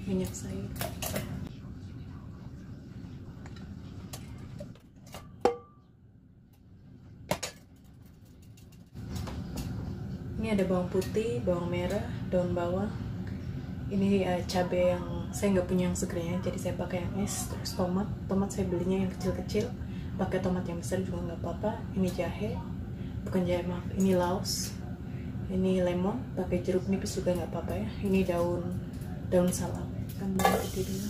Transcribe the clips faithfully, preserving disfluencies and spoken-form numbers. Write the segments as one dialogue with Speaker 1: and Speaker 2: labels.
Speaker 1: minyak sayur. Ini ada bawang putih, bawang merah, daun bawang. Ini uh, cabai yang saya nggak punya yang segernya, jadi saya pakai yang es. Terus tomat, tomat saya belinya yang kecil-kecil. Pakai tomat yang besar juga nggak apa-apa. Ini jahe, bukan jahe maaf, ini laos. Ini lemon, pakai jeruk nipis juga nggak apa-apa ya. Ini daun daun salam. Kan bawang putih dulu.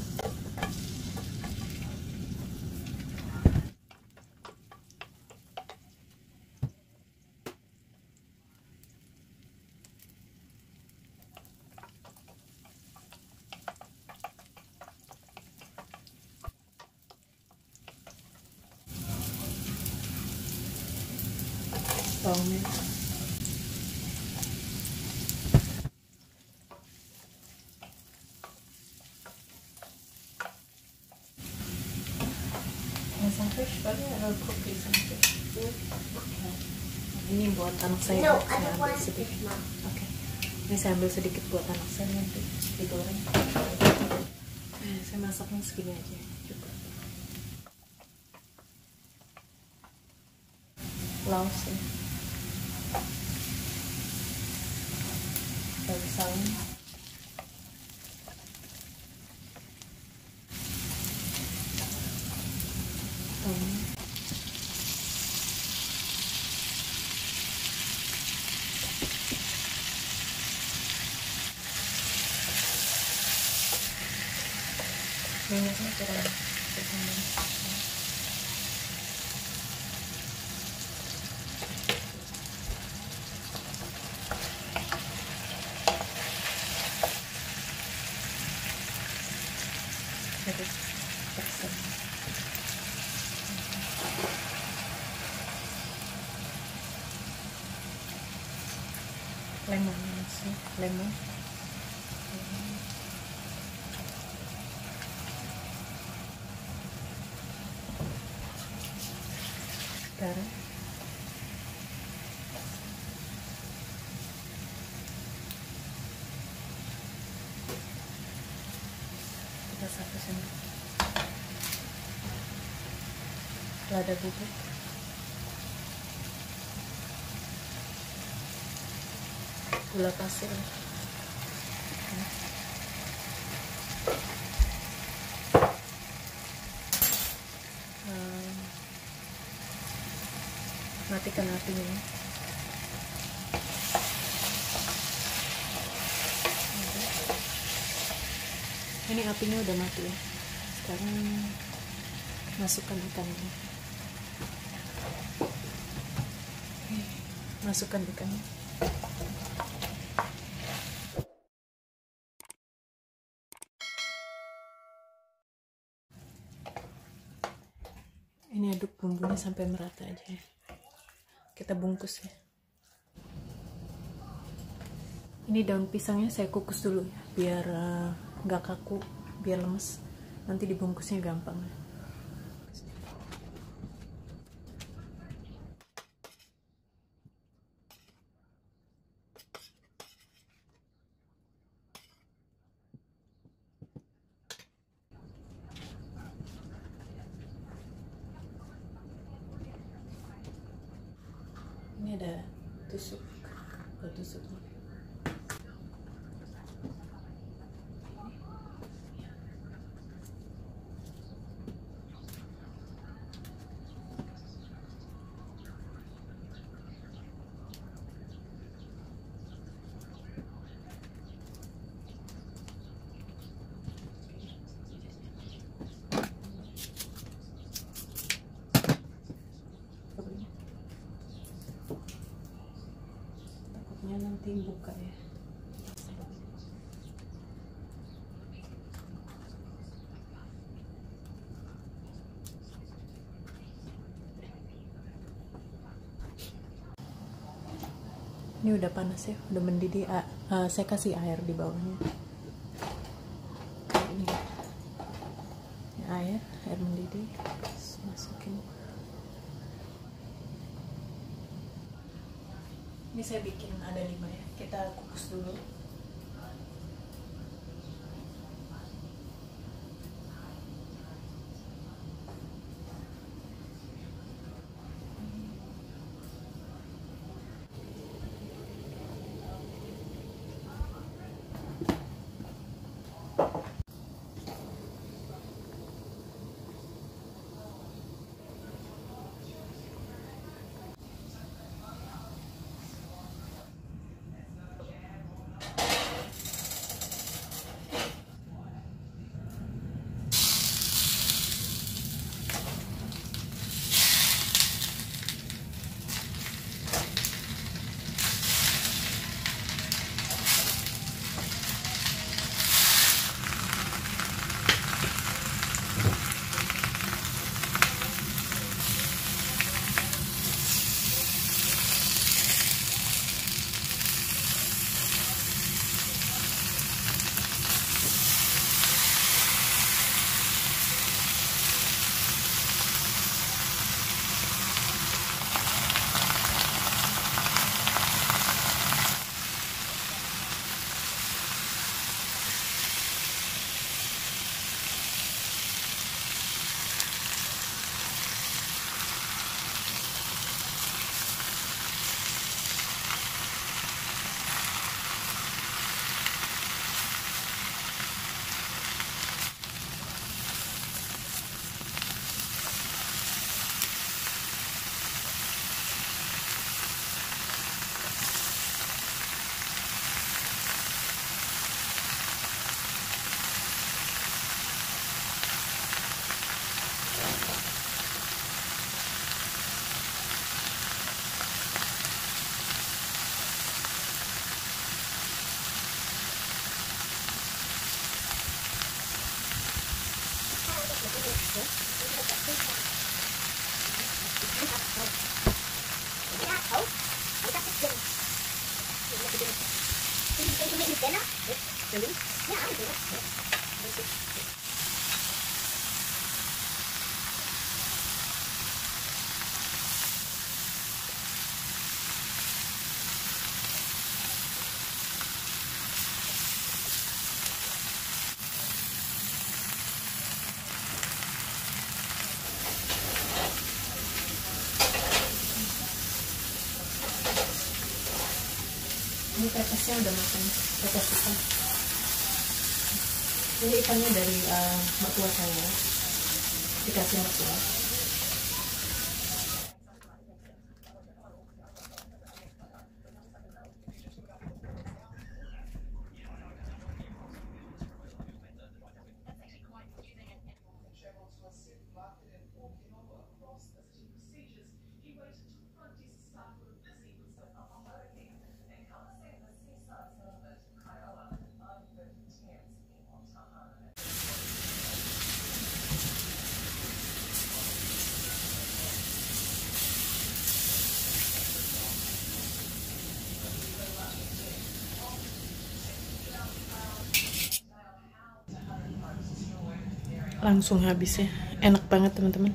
Speaker 1: Bawang merah. Sampai sekali ada kopi sampai. Ini buat anak saya.
Speaker 2: No,
Speaker 1: saya
Speaker 2: I don't
Speaker 1: ambil
Speaker 2: want
Speaker 1: sedikit.
Speaker 2: this, Mom.
Speaker 1: Oke. Ini saya ambil sedikit buat anak saya nanti digoreng. Eh, saya masaknya segini aja cukup. Laos ya. Daun salam. Tomat. Minyaknya kurang berkembang. Terus tersebut lemon sih, lemon. Garam. Kita satu sendok. Lada bubuk. Gula pasir. Hmm. Matikan apinya. Ini apinya udah mati ya. Sekarang masukkan ikannya. Masukkan ikannya. Ini aduk bumbunya sampai merata aja ya. Kita bungkus ya. Ini daun pisangnya saya kukus dulu ya, biar nggak uh, kaku, biar lemes. Nanti dibungkusnya gampang ya. Ini ada tusuk, ada tusuknya. Nanti buka ya. Ini udah panas ya, udah mendidih. Uh, uh, saya kasih air di bawahnya. Ini, ini air, air mendidih. Terus masukin. Ini saya bikin ada lima ya. Kita kukus dulu. esnya udah matang, saya kasihkan. Ini ikannya dari uh, mertua saya, dikasih mertua. Langsung habis ya, enak banget teman-teman.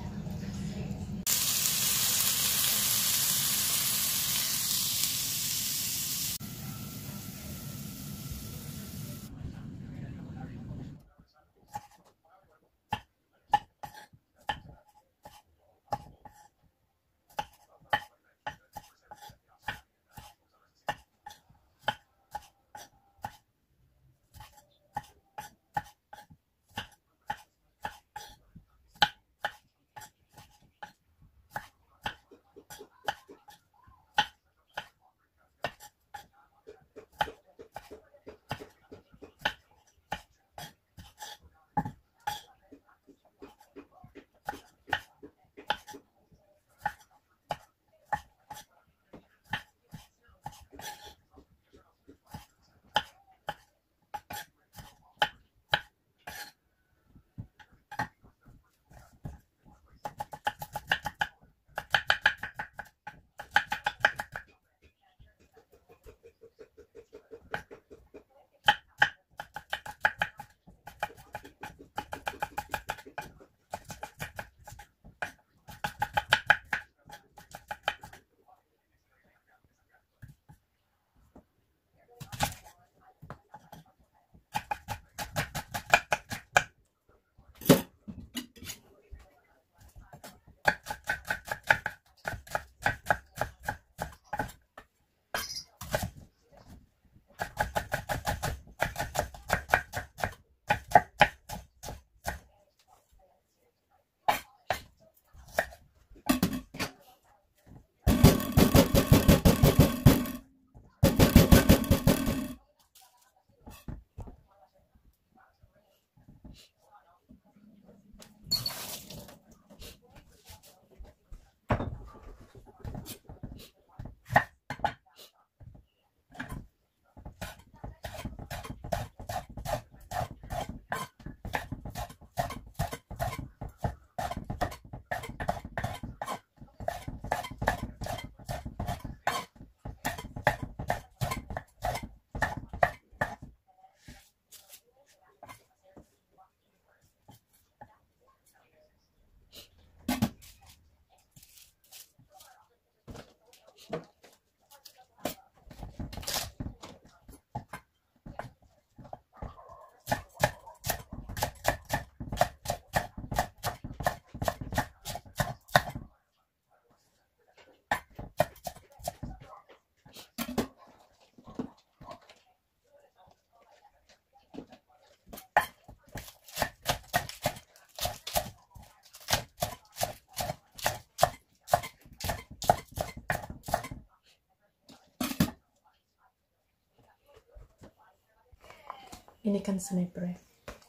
Speaker 1: Ini kan sniper ya.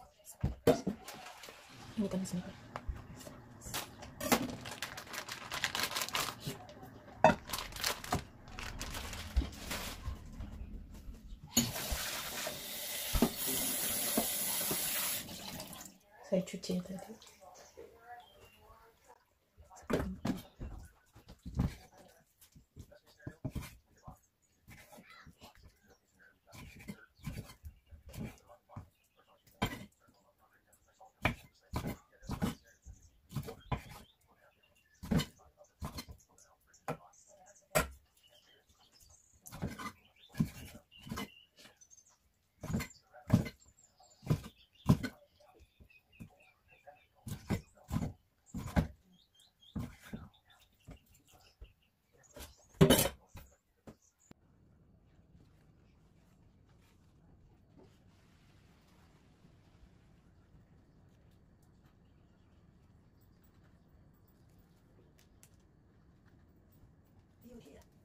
Speaker 1: Ini kan sniper. Saya cuci tadi. ini ya.